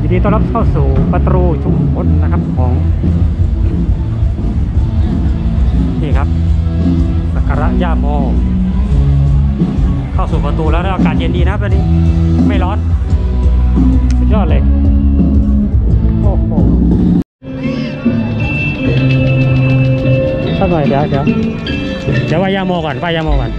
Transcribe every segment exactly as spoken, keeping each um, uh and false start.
ยินดีต้อนรับเข้าสู่ประตูชุมพลนะครับของนี่ครับสักการะย่าโมเข้าสู่ประตูแล้วอากาศเย็นดีนะครับวันนี้ไม่ร้อนสุดยอดเลยโอ้โหสักหน่อยเดี๋ยวเดี๋ยวเดี๋ยวไหว้ย่าโมก่อนไหว้ย่าโมก่อน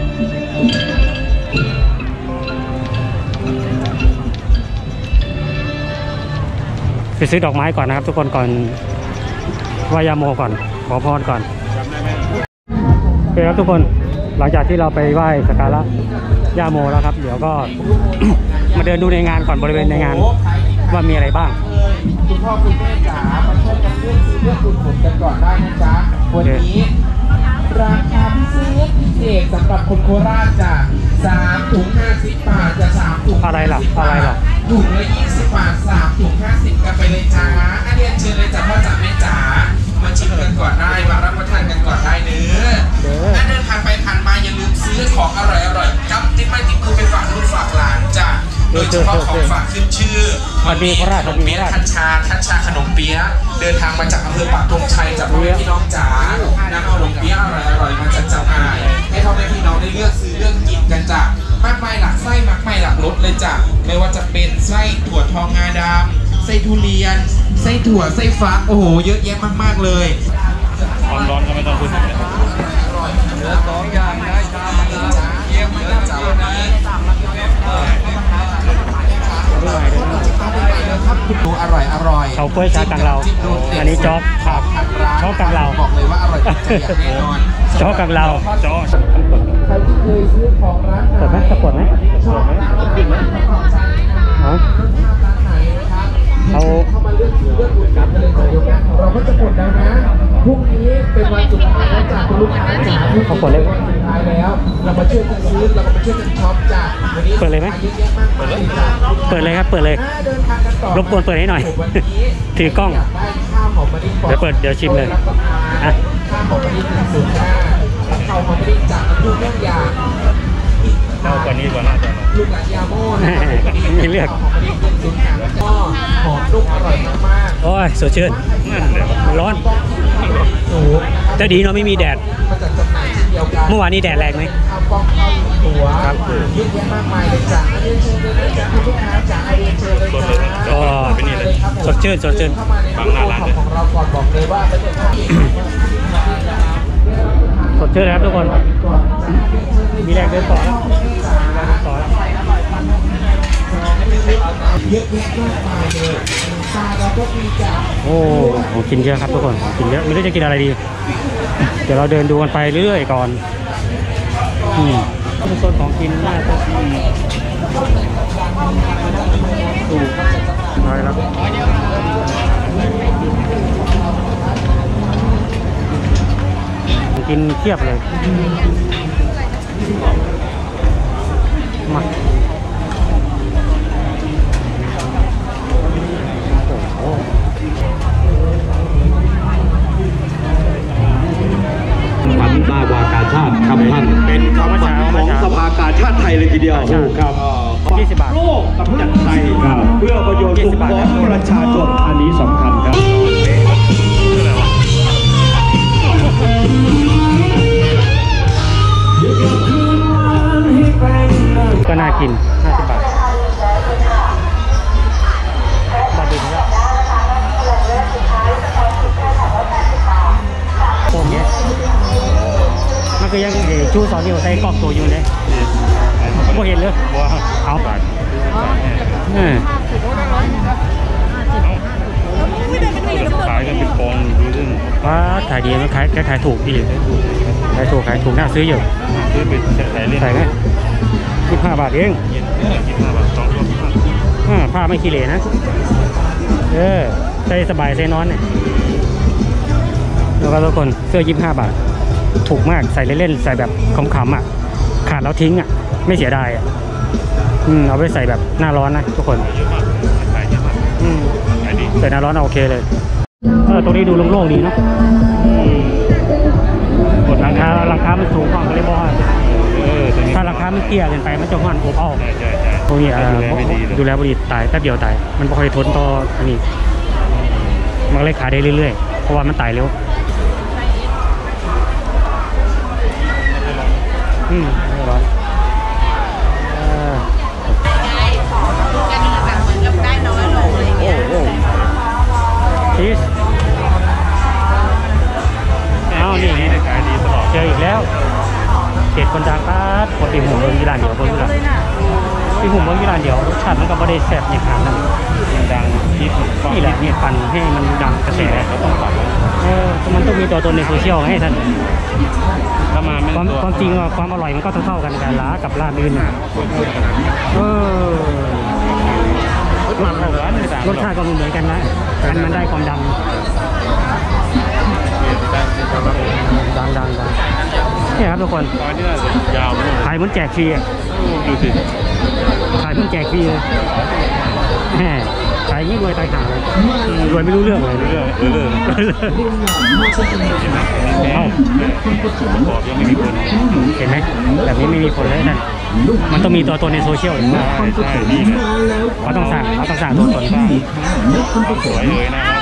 ไปซื้อดอกไม้ก่อนนะครับทุกคนก่อนไหว้ย่าโมก่อนขอพรก่อนโอเคครับทุกคนหลังจากที่เราไปไหว้สักการะย่าโมแล้วครับเดี๋ยวก็ มาเดินดูในงานก่อนบริเวณในงานว่ามีอะไรบ้างคุณพ่อคุณแม่จ๋ามาช่วยกันเลือกซื้อเลือกอุดหนุนกันก่อนได้นะจ๊ะวันนี้ราคาพิเศษพิเศษสำหรับคนโคราชจ้ะสามถุงห้าสิบบาทจะสามถุงอะไรล่ะอะไรล่ะถุงละยี่สิบบาทสามถุงห้าสิบกันไปเลยจ้าอันนี้เชิญเลยจ้ะพ่อจ๋าแม่จ๋ามาชิมกันก่อนได้มารับประทานกันก่อนได้เนื้อถ้าเดินผ่านไปผ่านมาอย่าลืมซื้อของอร่อยอร่อยจับติดไม้ติดมือไปฝากลูกฝากหลานจ้ะโดยเฉพาะของฝากขึ้นชื่อวันนี้ขนมเปี๊ยะทัชชาทัชชาขนมเปี๊ยะเดินทางมาจากอำเภอปักธงชัยจากพ่อแม่พี่น้องจ๋านำขนมเปี๊ยะอร่อยอร่อยมาจัดจำหน่ายให้พ่อแม่พี่น้องได้เลือกซื้อเลือกกินกันจ้ะมากมายหลักไส้มากมายหลักรสเลยจ้ะไม่ว่าจะเป็นไส้ถั่วทองงาดำไส้ทุเรียนไส้ถั่วไส้ฟักโอ้โหเยอะแยะมากๆเลยร้อนๆก็ไม่ต้องพูดถึงเลยอร่อยเนื้อสองอย่างได้ชามจ้าเยี่ยมเลยจ้าวันนี้ดูอร่อยอร่อยเขากล้วยชากังเราอันนี้จ๊อกครับจ๊อกกังเราบอกเลยว่าอร่อยจริงแน่นอนจ๊อกกังเราจ๊อกใครที่เคยซื้อของร้านกดไหมสะกดไหมชอบร้านไหนฮะร้านไหนนะครับเอาเข้ามาเลือกซื้อเลือกอุดหนุนกันเลยจ้ะเดี๋ยวงานของเราก็จะหมดแล้วนะพรุ่งนี้เป็นวันสุดท้ายแล้วจ้ะคุณลูกค้าจ๋าพรุ่งนี้เป็นวันสุดท้ายแล้วเรามาช่วยกันซื้อเรามาช่วยกันช็อปจ้ะวันนี้เปิดเลยไหมเยอะแยะมากมายจ้ะเปิดเลยครับเปิดเลยรบกวนเปิดให้หน่อยถือกล้องเดี๋ยวเปิดเดี๋ยวชิมเลยอ่ะข้าวหอมมะลิหนึ่งศูนย์ห้าข้าวหอมมะลิจากน้ำพุเรื่องยาเอากว่านี้กว่าน่าจะลูกหลานยาโม่นะครับมีเลือกข้าวหอมมะลิหนึ่งศูนย์ห้าแล้วก็หอมนุ่มอร่อยมากๆโอ้ยสดชื่นร้อนแต่ดีเนาะไม่มีแดดเมื่อวานนี้แดดแรงไหมข้าวกล้องข้าวตัวครับเยอะแยะมากมายเลยจ้ะเรียนเชิญเลยนะจ๊ะคุณลูกค้าจ๋าเรียนเชิญเลยจ้ะอ๋อเป็นนี่เลยสดชื่นสดชื่นฟังหน้าร้านเลยของเราก่อนบอกเลยว่าเป็นสดชื่นนะครับทุกคนมีแรงเดินต่อแล้วต่อแล้วเยอะแยะมากมายเลยซาเราก็มีจ้ะโอ้ของกินเยอะครับทุกคนกินเยอะไม่รู้จะกินอะไรดีเดี๋ยวเราเดินดูกันไปเรื่อยๆก่อนอืมเป็นโซนของกินน่าจะถูกน้อยแล้วกินเทียบเลยมาฝันมากกว่ากาชาติครับท่านเป็นคำฝันของสภากาชาติไทยเลยทีเดียวครับยี่สิบบาทโลกกำจัดไทยครับเพื่อประโยชน์สุขของประชาชนอันนี้สำคัญครับก็น่ากินห้าสิบบาทบาทดีครับโป่งเนี้ยมันก็ยังชูสอนอยู่ใส่กรอบตัวอยู่เลยไม่เห็นเลยเอาบาทขายกันเป็นกองดูซึ่งว่าขายดีมันขายขายถูกดีขายถูกขายถูกน่าซื้ออยู่ซื้อไปใส่เล่นใส่ไหมสิบห้าบาทเองสิบห้าบาทสองตัวอ่าผ้าไม่ขี้เหร่นะเออใส่สบายใส่นอนเนี่ยแล้วก็ทุกคนเสื้อยี่สิบห้าบาทถูกมากใส่เล่นๆใส่แบบขำๆอ่ะขาดแล้วทิ้งอ่ะไม่เสียดายอ่ะอืมเอาไปใส่แบบหน้าร้อนนะทุกคนอืมใส่หน้าร้อนโอเคเลยเออตรงนี้ดูโล่งๆดีเนาะกดหลังคาหลังคามันสูงกว่าก็เลยบอกถ้าหลังคามันเตี้ยเกินไปมันจะห่อนอบอ้าวพวกนี้ดูแลบริตายแป๊บเดียวตายมันไม่ค่อยทนต่ออันนี้มันก็เลยขายได้เรื่อยๆเพราะว่ามันตายเร็วอืมไม่ร้อนชีสอ้าวนี่ขายดีตลอดเจออีกแล้วเจ็ดคนดังป้าคนตีหุ่มเบิ้งยีรานเดียวเบิ้งยีรานตีหุ่มเบิ้งยีรานเดียวรสชาติมันก็ไม่ได้แซ่บอย่างขนาดนั้นดังคิดนี่แหละเนี่ยปั่นให้มันดังกระแสเขาต้องปรับเออมันต้องมีตัวตนในโซเชียลให้ท่านถ้ามาไม่ความตัวความจริงว่าความอร่อยมันก็เท่าๆกันกันล้ากับร้านอื่นน่ะเออรสชาติก็เหมือนกันนะอันมันได้ความดังดังดังดังนี่ครับทุกคนตอนนี้น่าจะยาวมากขายเหมือนแจกฟรีดูสิขายเหมือนแจกฟรีเลยแหมขายยิ่งรวยตายห่าเลยรวยไม่รู้เรื่องเลยเรื่องเออเรื่องเอ้าบอกยังไม่มีคนเห็นไหมแบบนี้ไม่มีคนเลยนั่นมันต้องมีตัวตนในโซเชียลใช่ใช่นี่แหละเขาต้องสร้างเขาต้องสร้างตัวตนบ้างสวยเลยนะครับ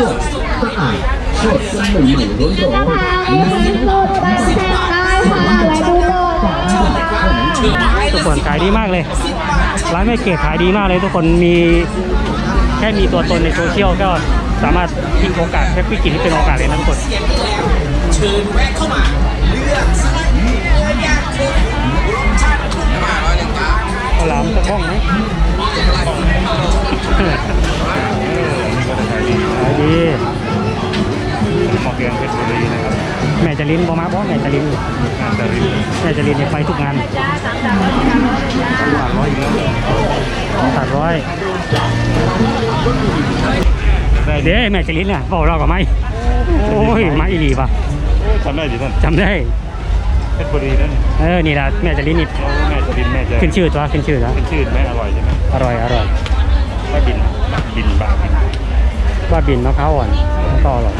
ทุกคนขายดีมากเลยร้านแม่เกดขายดีมากเลยทุกคนมีแค่มีตัวตนในโซเชียลก็สามารถพลิกโอกาสแค่พลิกกิจที่เป็นโอกาสเลยนะทุกคนเชิญแวะเข้ามาเลือกซื้อเนื้อย่างคุณรสชาติถูกมาร้อยหนึ่งบาทเอาหลามสักบ้องไหมนี่ก็จะขายดีขายดีขอเพียงเพชรบุรีนะครับแม่จะลิ้นบอมาบอแม่จะลิ้นงานดารินแม่จะลิ้นเนี่ยไปทุกงานผ่านร้อยอีกแล้วขาดร้อยเด้แม่จะลิ้นน่ะบอกเรากับไหมโอ้ยมาอีหลีป่ะจำได้ดิท่านจำได้เพชรบุรีนั่นเออนี่แหละแม่จะลิ้นนี่แม่จะบินแม่จะขึ้นชื่อตัวขึ้นชื่อแล้วเป็นชื่อแม่อร่อยใช่ไหมอร่อยอร่อยถ้าบินบินบาบินว่าบินมะพร้าวอ่อนก็อร่อย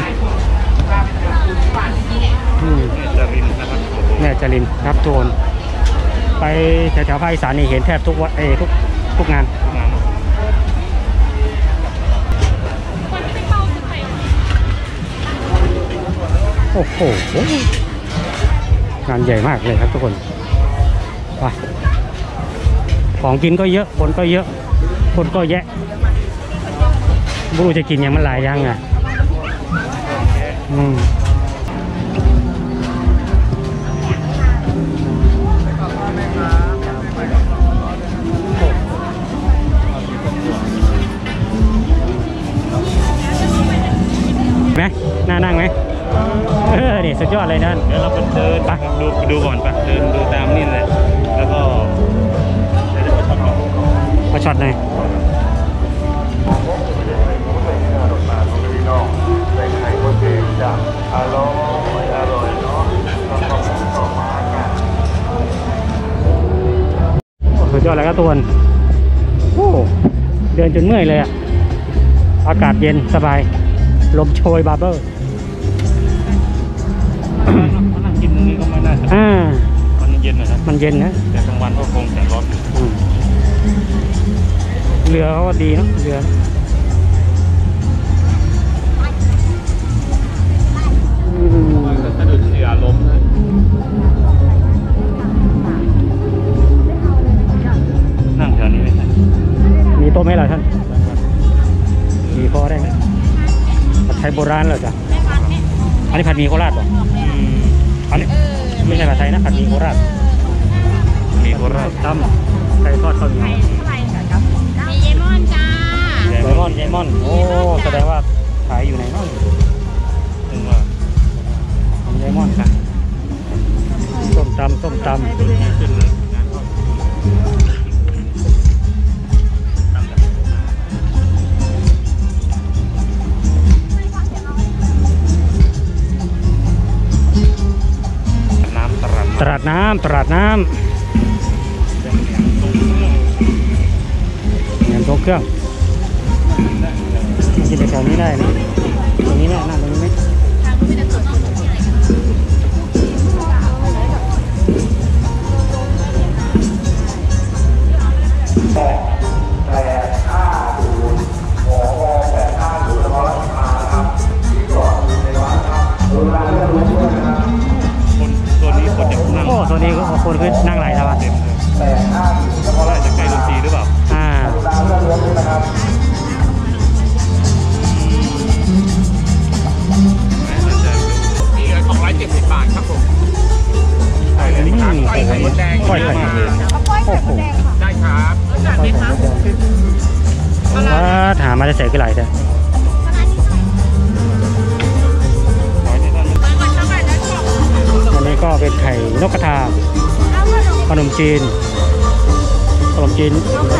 อืมจะรินนะครับโอ้โหแม่จรินครับโทนไปแถวๆภาคอีสานนี่เห็นแทบทุกวันเออทุกทุกงานงานโอ้โหงานใหญ่มากเลยครับทุกคนไปของกินก็เยอะคนก็เยอะคนก็แยะไม่รู้จะกินยังมันหลายอย่างอ่ะอืมไหมน่านั่งไหมเออนี่สุดยอดเลยนั่นเดี๋ยวเราไปเดินไปดูดูก่อนไปเดินดูตามนี่แหละแล้วก็เดี๋ยวจะไปช็อปก่อนมาช็อตหน่อยสุดยอดเลยครับทุกคนโอ้เดินจนเมื่อยเลยอ่ะอากาศเย็นสบายลมโชยบาร์เบอร์นั่งกินตรงนี้ก็ไม่น่าจะอ่ามันเย็นนะครับมันเย็นนะแต่กลางวันก็คงแสงร้อนอยู่อืมเรือเขาก็ดีเนอะเรืออืมแต่สะดุดเรือล้มนะ นั่งแถวนี้ไหมครับมีโต๊ะไหมล่ะท่านมีพอได้ไหมผัดไทยโบราณเหรอจ๊ะอันนี้ผัดหมี่โคราชป่ะอันนี้ไม่ใช่ผัดไทยนะผัดหมี่โคราชมีโคราชตำไก่ทอดข้าวเหนียวมีเยมอนจ้าไดมอนด์ไดมอนด์โอ้แสดงว่าขายอยู่ไหนบ้างถึงว่าทำไดมอนด์ค่ะส้มตำส้มตำขึ้นเลยงานก็น้ำตรันตลาดน้ำตลาดน้ำเงินตรงเครื่องกินแถวนี้ได้นะตรงนี้แม่นั่งตรงนี้ไหมหามาได้ใส่กี่ไหลแต่อันนี้ก็เป็นไข่นกกระทาขนมจีนขนมจีน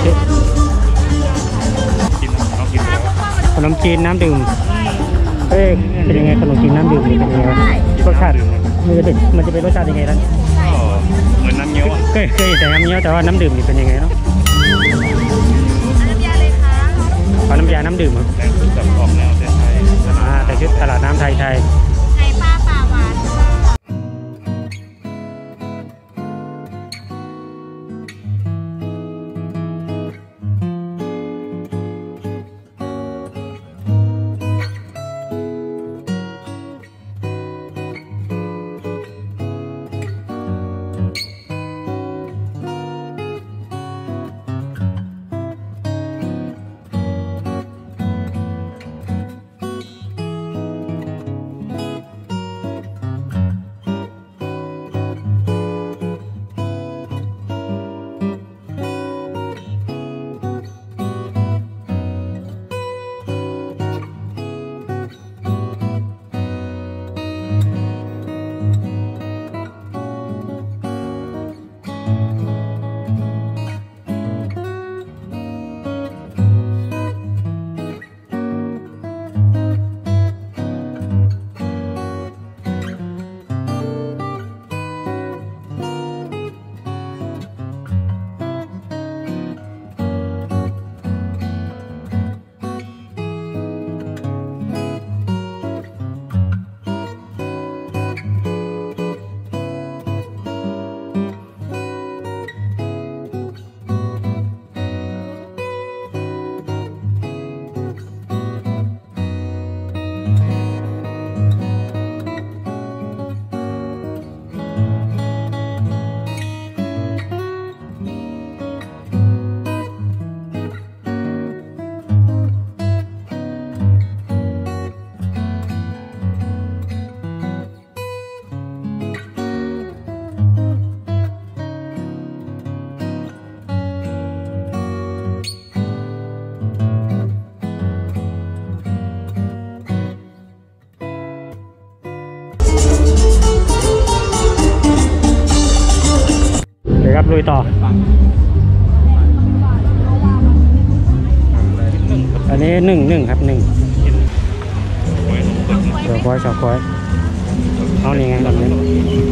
กินเขากินขนมจีนน้ำดื่มเอ๊ะเป็นยังไงขนมจีนน้ำดื่มเป็นยังไงรสชาติมันจะเป็นมันจะเป็นรสชาติยังไงล่ะก็เหมือนน้ำเงี้ยวอ่ะเคยเคยแต่น้ำเงี้ยวแต่ว่าน้ำดื่มนี่เป็นยังไงเนาะน้ำยาเลยค่ะเอาน้ำยาน้ำดื่มเหรอแรงสุดแบบออกแนวไทยอ่าแต่ชุดตลาดน้ำไทยไทยไข่ปลาป่าหวานเดี๋ยวครับลุยต่อ อันนี้หนึ่งหนึ่งครับหนึ่งหอยนกกระทาเดี๋ยวคอยชอบคอยเอานี่ไงแบบนี้